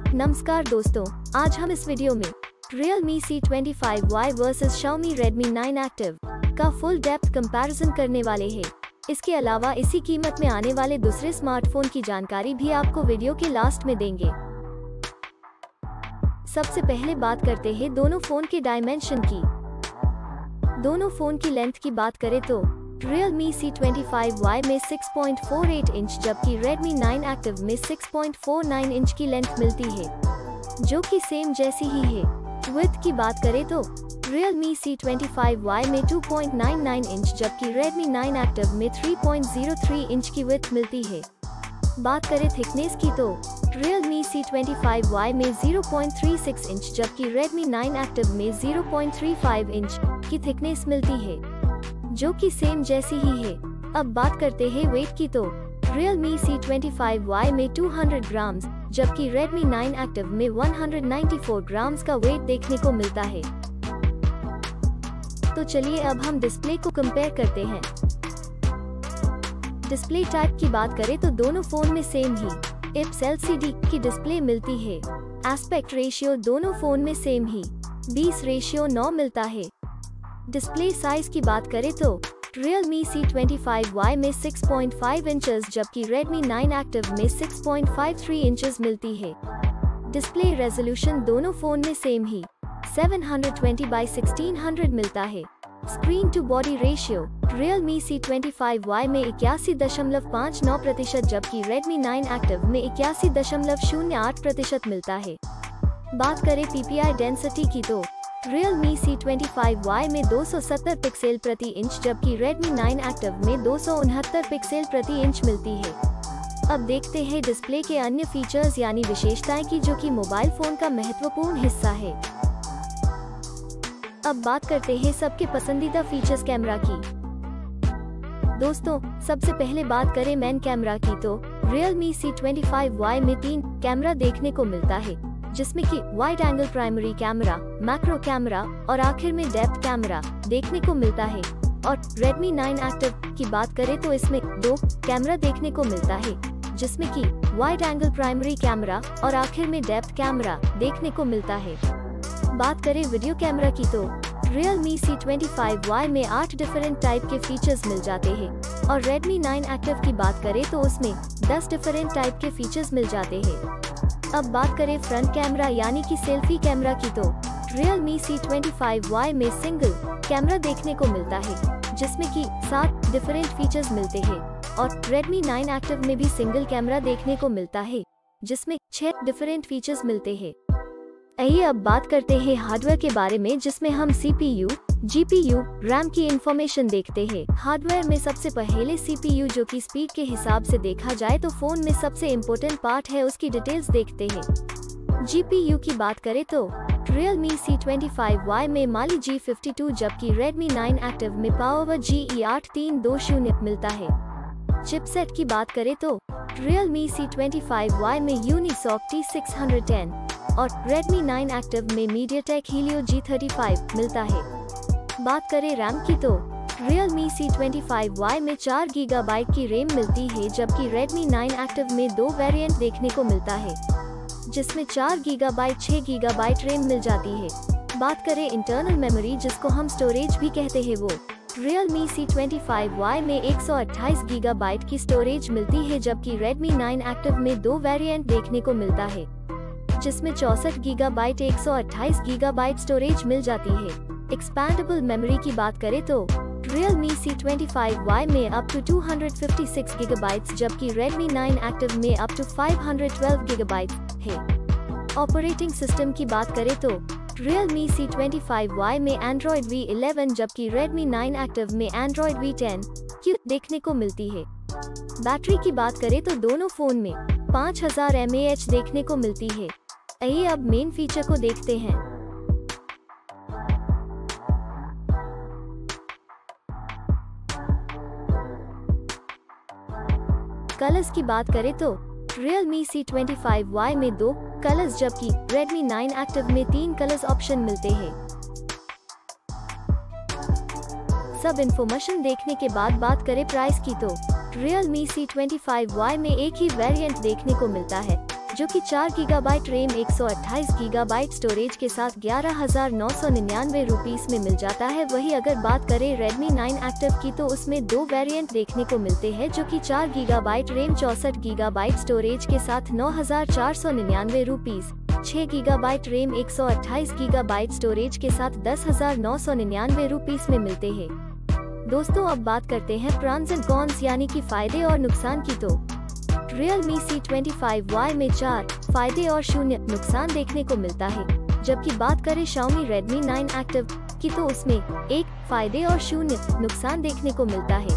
नमस्कार दोस्तों, आज हम इस वीडियो में Realme C25Y versus Xiaomi Redmi 9 Active का फुल डेप्थ कंपैरिजन करने वाले हैं। इसके अलावा इसी कीमत में आने वाले दूसरे स्मार्टफोन की जानकारी भी आपको वीडियो के लास्ट में देंगे। सबसे पहले बात करते हैं दोनों फोन के डायमेंशन की। दोनों फोन की लेंथ की बात करें तो Realme C25Y में 6.48 इंच जबकि Redmi 9 Active में 6.49 इंच की लेंथ मिलती है, जो कि सेम जैसी ही है। विड्थ की बात करें तो Realme C25Y में 2.99 इंच जबकि Redmi 9 Active में 3.03 इंच की विड्थ मिलती है। बात करें थिकनेस की तो Realme C25Y में 0.36 इंच जबकि Redmi 9 Active में 0.35 इंच की थिकनेस मिलती है, जो कि सेम जैसी ही है। अब बात करते हैं वेट की तो Realme C25Y में 200 ग्राम्स जबकि Redmi 9 Active में 194 ग्राम्स का वेट देखने को मिलता है। तो चलिए अब हम डिस्प्ले को कंपेयर करते हैं। डिस्प्ले टाइप की बात करें तो दोनों फोन में सेम ही IPS LCD की डिस्प्ले मिलती है। एस्पेक्ट रेशियो दोनों फोन में सेम ही 20:9 मिलता है। डिस्प्ले साइज की बात करें तो Realme C25Y में 6.5 इंचेस जबकि Redmi 9 Active में 6.53 इंचेस मिलती है। डिस्प्ले रेजोल्यूशन दोनों फोन में सेम ही 720x1600 मिलता है। Screen to body ratio Realme C25Y में 81.59% जबकि Redmi 9 Active में 81.08% मिलता है। बात करें PPI डेंसिटी की तो Realme C25Y में 270 पिक्सल प्रति इंच जबकि Redmi 9 Active में 269 पिक्सल प्रति इंच मिलती है। अब देखते हैं डिस्प्ले के अन्य फीचर्स यानी विशेषताएं की, जो कि मोबाइल फोन का महत्वपूर्ण हिस्सा है। अब बात करते हैं सबके पसंदीदा फीचर्स कैमरा की। दोस्तों, सबसे पहले बात करें मेन कैमरा की तो Realme C25Y में 3 कैमरा देखने को मिलता है, जिसमें कि wide angle primary camera, macro camera और आखिर में डेप्थ कैमरा देखने को मिलता है। और Redmi 9 Active की बात करें तो इसमें 2 कैमरा देखने को मिलता है, जिसमें कि वाइड एंगल प्राइमरी कैमरा और आखिर में डेप्थ कैमरा देखने को मिलता है। बात करें वीडियो कैमरा की तो Realme C25Y में 8 डिफरेंट टाइप के फीचर्स मिल जाते हैं और Redmi 9 Active की बात करें तो उसमें 10 डिफरेंट टाइप के फीचर्स मिल जाते हैं। अब बात करें फ्रंट कैमरा यानी कि सेल्फी कैमरा की तो Realme C25Y में सिंगल कैमरा देखने को मिलता है, जिसमें कि 7 डिफरेंट फीचर्स मिलते हैं और Redmi 9 Active में भी सिंगल कैमरा देखने को मिलता है, जिसमें 6 डिफरेंट फीचर्स मिलते हैं। आइए अब बात करते हैं हार्डवेयर के बारे में, जिसमें हम CPU, GPU, RAM की इंफॉर्मेशन देखते हैं। हार्डवेयर में सबसे पहले CPU, जो कि स्पीड के हिसाब से देखा जाए तो फोन में सबसे इम्पोर्टेंट पार्ट है, उसकी डिटेल्स देखते हैं। GPU की बात करें तो Realme C25Y में Mali G52 जबकि Redmi 9 Active में Power GE8320 मिलता है। चिपसेट की बात करें तो Realme C25Y में Unisoc T610 और Redmi 9 Active में MediaTek Helio G35 मिलता है। बात करें रैम की तो Realme C25Y में 4 GB की रैम मिलती है जबकि Redmi 9 Active में 2 वेरिएंट देखने को मिलता है, जिसमें 4 GB 6 GB रैम मिल जाती है। बात करें इंटरनल मेमोरी, जिसको हम स्टोरेज भी कहते हैं, वो Realme C25Y में 128 GB की स्टोरेज मिलती है जबकि Redmi 9 Active में 2 वेरिएंट देखने को मिलता है, जिसमें 64 GB 128 GB स्टोरेज मिल जाती है। एक्सपैंडेबल मेमोरी की बात करें तो Realme C25Y में अप टू 256 GB जबकि Redmi 9 Active में अप टू 512 GB है। ऑपरेटिंग सिस्टम की बात करें तो Realme C25Y में Android V11 जबकि Redmi 9 Active में Android V10 Q देखने को मिलती है। बैटरी की बात करें तो दोनों फोन में 5000 mAh देखने को मिलती है। आइए अब मेन फीचर को देखते हैं। कलर्स की बात करें तो Realme C25Y में 2 कलर्स जबकि Redmi 9 Active में 3 कलर्स ऑप्शन मिलते हैं। सब इन्फॉर्मेशन देखने के बाद बात करें प्राइस की तो Realme C25Y में एक ही वेरिएंट देखने को मिलता है, जो कि 4 गीगाबाइट रैम 128 गीगाबाइट स्टोरेज के साथ 11,999 रुपीस में मिल जाता है। वही अगर बात करें Redmi 9 एक्टिव की तो उसमें 2 वेरिएंट देखने को मिलते हैं, जो कि 4 गीगाबाइट रैम 64 गीगाबाइट स्टोरेज के साथ 9,499 rupees, 6 gigabyte RAM 128 gigabyte storage के साथ 10,999 रुपीस में मिलते हैं। दोस्तों अब बात करते हैं प्रॉन्स एंड कॉन्स यानी कि फायदे और नुकसान की। तो Realme C25Y में 4 फायदे और 0 नुकसान देखने को मिलता है, जबकि बात करें Xiaomi Redmi 9 एक्टिव की तो उसमें 1 फायदे और 0 नुकसान देखने को मिलता है।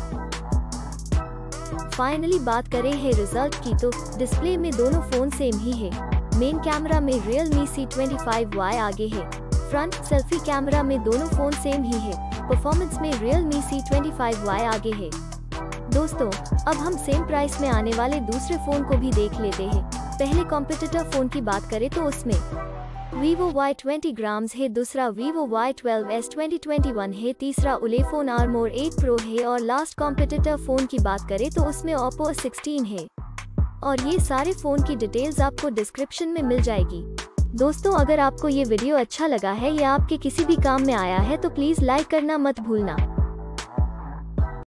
फाइनली बात करें है रिजल्ट की तो डिस्प्ले में दोनों फोन सेम ही है। मेन कैमरा में Realme C25Y आगे है, फ्रंट सेल्फी कैमरा में दोनों फोन सेम ही है, परफॉर्मेंस में Realme C25Y आगे है। दोस्तों अब हम सेम प्राइस में आने वाले दूसरे फोन को भी देख लेते हैं। पहले कॉम्पिटिटर फोन की बात करें तो उसमें Vivo Y20 ग्राम्स है, दूसरा Vivo Y12s 2021 है, तीसरा Ulefone Armor 8 Pro है और लास्ट कॉम्पिटिटर फोन की बात करें तो उसमें Oppo A16 है। और ये सारे फोन की डिटेल्स आपको डिस्क्रिप्शन में मिल जाएगी। दोस्तों अगर आपको ये वीडियो अच्छा लगा है या आपके किसी भी काम में आया है तो प्लीज लाइक करना मत भूलना।